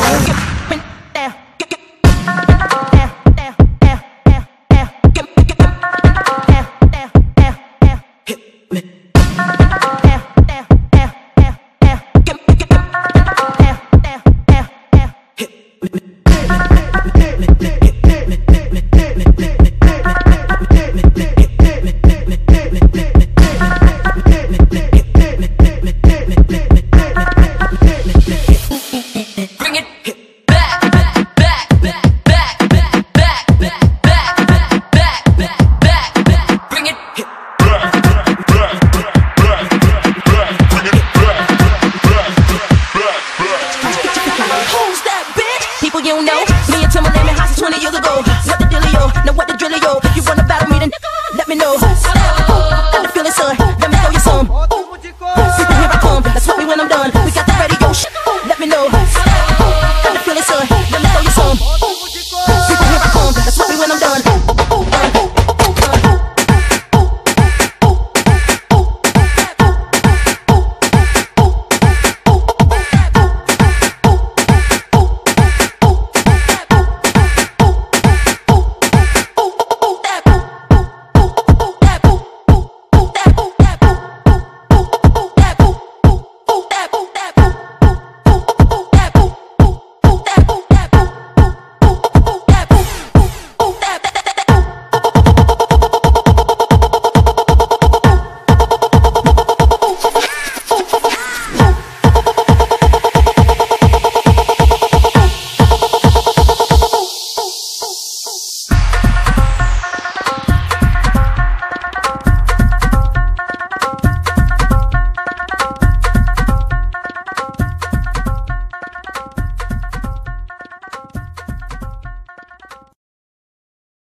You don't know me and Timberland been hot since 20 years ago. What the dealio? Now what the drillio? You wanna battle me, then let me know. Got the feeling, son. Let me throw you some. Here I come. That's what we when I'm done.